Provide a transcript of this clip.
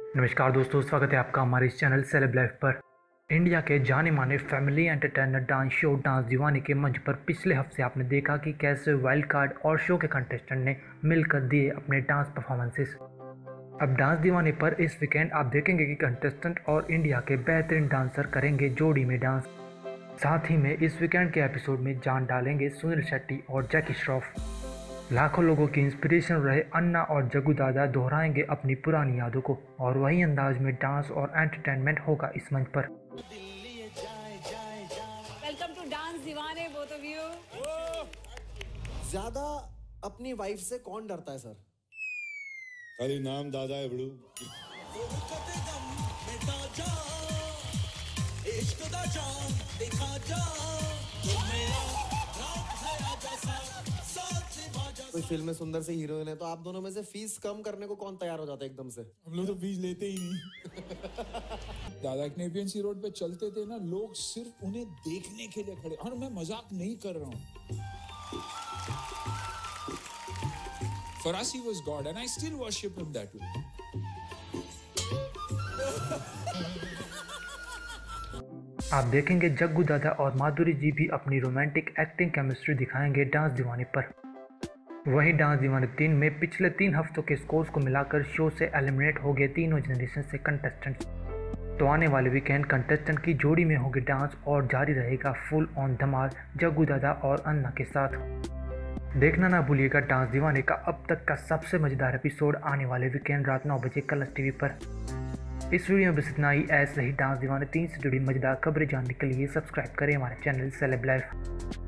नमस्कार दोस्तों, स्वागत है आपका हमारे इस चैनल सेलेब लाइफ पर। इंडिया के जाने माने family entertainer dance show Dance Deewane के मंच पर पिछले हफ्ते आपने देखा कि कैसे वाइल्ड कार्ड और शो के कंटेस्टेंट ने मिलकर दिए अपने डांस परफॉर्मेंसेस। अब डांस दीवाने पर इस वीकेंड आप देखेंगे कि कंटेस्टेंट और इंडिया के बेहतरीन डांसर करेंगे जोड़ी में डांस। साथ ही में इस वीकेंड के एपिसोड में जान डालेंगे सुनील शेट्टी और जैकी श्रॉफ। लाखों लोगों की इंस्पिरेशन रहे अन्ना और जग्गू दादा दोहराएंगे अपनी पुरानी यादों को और वही अंदाज में डांस और एंटरटेनमेंट होगा इस मंच पर। Welcome to Dance Deewane both of you. ज्यादा अपनी वाइफ से कौन डरता है सर? खाली नाम दादा है बड़ू। कोई फिल्म में सुंदर से हीरोइन है तो आप दोनों में से फीस कम करने को कौन तैयार हो जाता है एकदम से? हम लोग तो फीस लेते ही नहीं। दादा के नेपियंसी रोड पे चलते थे ना, लोग सिर्फ उन्हें देखने के लिए खड़े। और मैं मजाक नहीं कर रहा हूँ। Farasi was God and I still worship him that way. आप देखेंगे जग्गू दादा और माधुरी जी भी अपनी रोमांटिक एक्टिंग केमिस्ट्री दिखाएंगे डांस दीवाने पर। वहीं डांस दीवाने 3 में पिछले 3 हफ्तों के स्कोर्स को मिलाकर शो से एलिमिनेट हो गए तीनों जनरेशन से कंटेस्टेंट्स। तो आने वाले वीकेंड कंटेस्टेंट की जोड़ी में होगी डांस और जारी रहेगा फुल ऑन धमाल जग्गू दादा और अन्ना के साथ। देखना ना भूलिएगा डांस दीवाने का अब तक का सबसे मजेदार एपिसोड आने वाले वीकेंड रात 9 बजे कलर्स टीवी पर। इस वीडियो में बस इतना ही। ऐसे ही डांस दीवाने 3 से जुड़ी मजेदार खबरें जानने के लिए सब्सक्राइब करें हमारे चैनल सेलेब लाइफ।